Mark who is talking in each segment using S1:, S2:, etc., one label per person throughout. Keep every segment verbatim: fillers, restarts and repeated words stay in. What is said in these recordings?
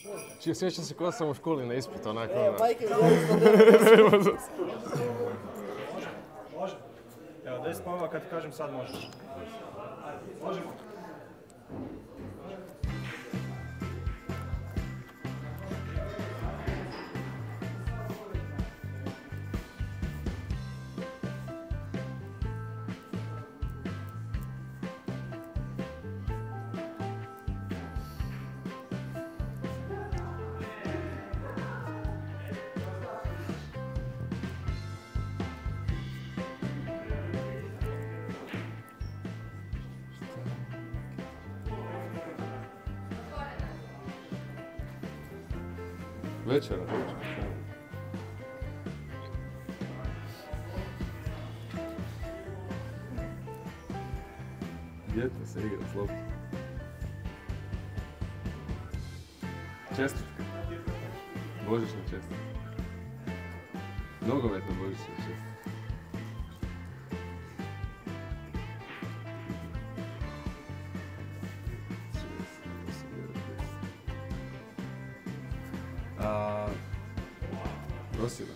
S1: Čio, sjećam se kod sam u školi na ispitu, onako...
S2: E, majke, može.
S3: Može. Evo, deset pomova kad ti kažem sad može. Možemo.
S1: Večera, večera. Djeto se igra s loptom. Čestitka. Božićna čestitka. Nogometna božićna čestitka. A... Prosinac.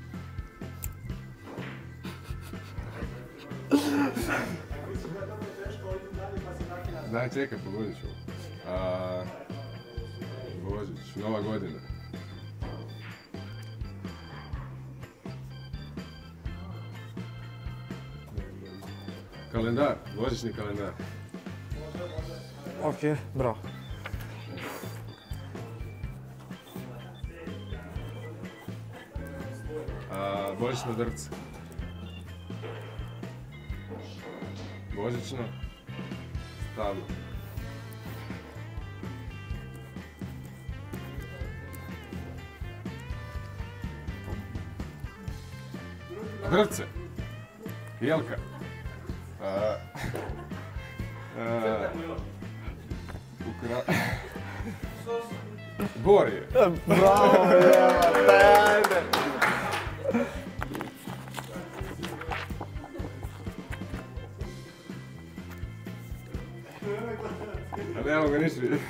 S1: Daj, čekaj, pogodit ću. A... Božić, Nova godina. Kalendar, božićni kalendar.
S2: Ok, bravo.
S1: A, božićno drvce. Božićno stablo. Drvce. Jelka. A, a, ukra... Borje.
S2: Bravo, ajde.
S1: Ali evo ga ništa vidi.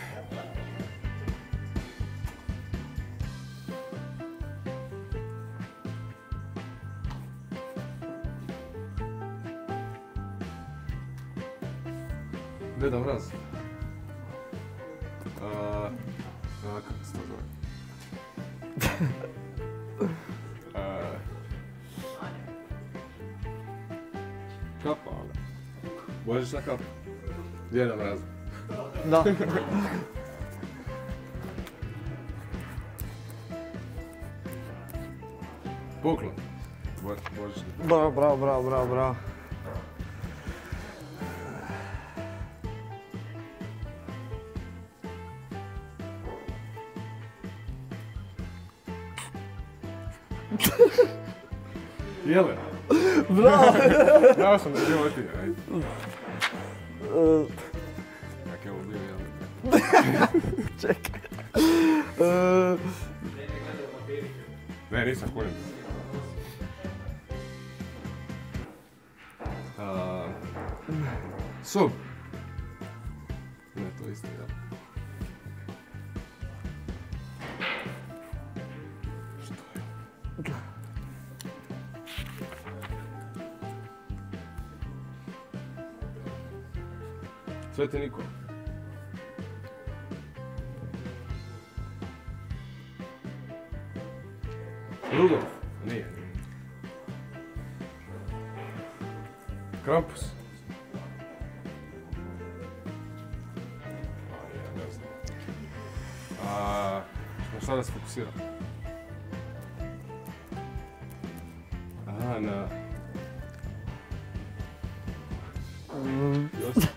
S1: Deda Mraz. A, kako se to zove? A, kapa ona. Božićna kapa. Deda Mraz.
S2: Da.
S1: Poklon. Božićni.
S2: Bravo, bravo, bravo, bravo, bravo.
S1: Jelen.
S2: Bravo.
S1: Znao sam da je životinja, ajde.
S2: Uh,
S1: Kak je ovo bio jelen?
S2: Čekaj. Uh,
S1: Ne, nisam kujem. Uh, Sub. Ne, to isto, ja. Što je? Sveti Nikola. Rudolf. Nije. Krampus. A, ja ne znam. A, na šta da se fokusiram? Aha, na... Još?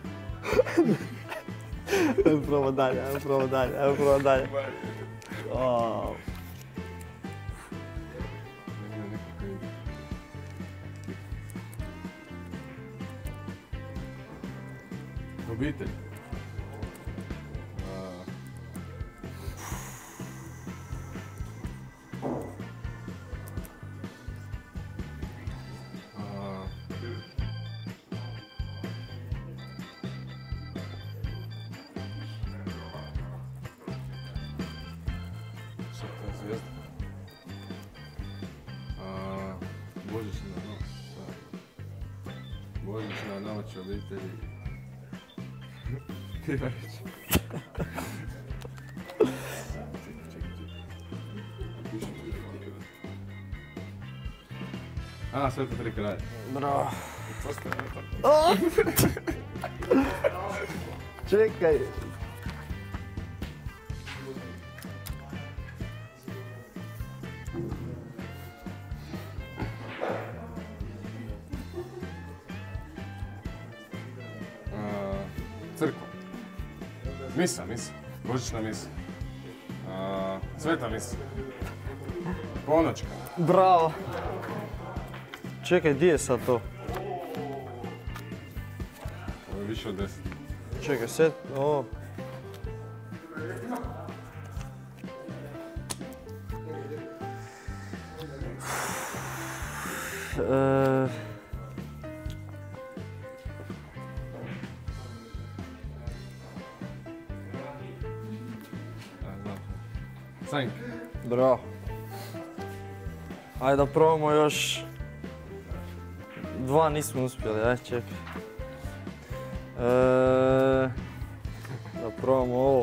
S2: Ajmo probati dalje, ajmo probati dalje, ajmo probati dalje. Oh.
S1: Obitelj. Božićna noć. Božićna noć obitelji. Krivarić. A, Sveta tri kralja.
S2: Bravo. Čekaj.
S1: Crkva. Misa, misa. Božićna misa. Sveta misa. Ponoćka.
S2: Bravo. Čekaj, gdje je sad to?
S1: Ovo je više od deset.
S2: Čekaj, set... O. E...
S1: Sanjk.
S2: Bravo. Ajde da probamo još... Dva nismo uspjeli, aj čekaj. E... Da probamo ovo.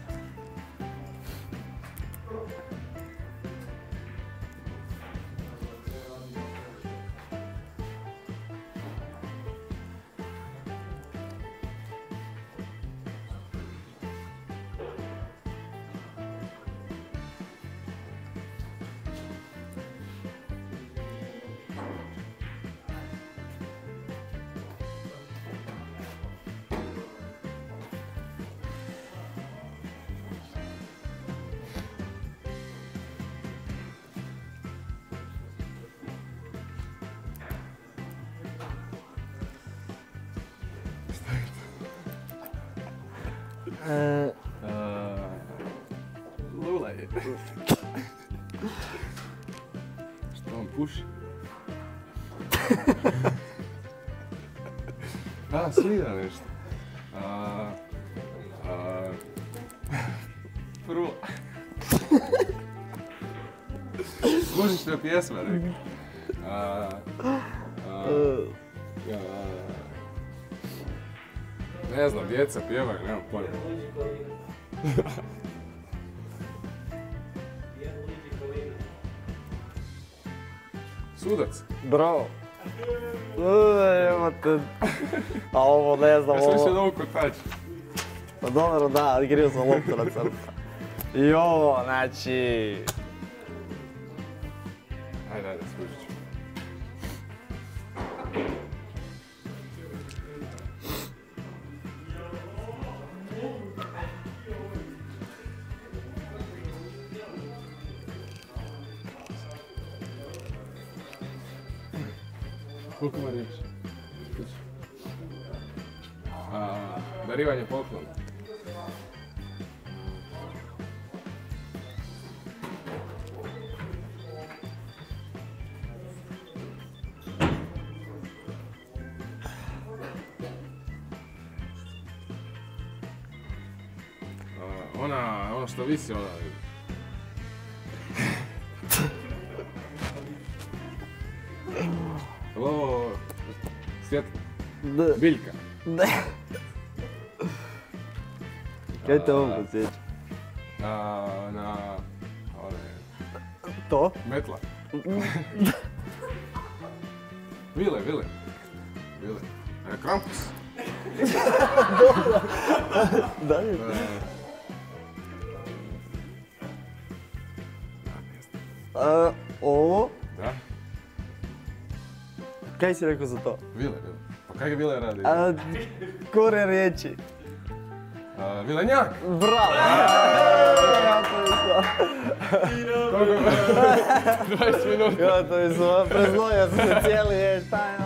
S2: E...
S1: Lulaj. Što on puši? A, svira nešto. A, a, prvo. Božićna pjesma, rekao. A, a, a, ne znam, djeca pjevaju, nemam pojma. Sudac.
S2: Bravo. Evo te. A ovo ne znam,
S1: Ja sam mislio da
S2: ovo...
S1: ovo kotač.
S2: Pa dobro, da, grio sam loptu na crta. I ovo, znači...
S1: Ajde, ajde, skužit ću. Koliko ima riječi? Darivanje poklona. Ona, ono što visi, ona... Ovo... Svjetlo.
S2: D.
S1: Biljka.
S2: Ne. Kaj te ovo posjeća?
S1: Na... na... one...
S2: To?
S1: Metla. Vile, vile. Vile. E, Krampus.
S2: Dalje.
S1: E,
S2: A, ovo?
S1: da?
S2: Kaj si rekao za to?
S1: Vile, vile. Pa kaj Vile radi?
S2: A, kore riječi.
S1: A, Vilenjak!
S2: Bravo!
S1: dvadeset minuta.
S2: Ja, to je svo, preznojio sam se cijeli, je, šta je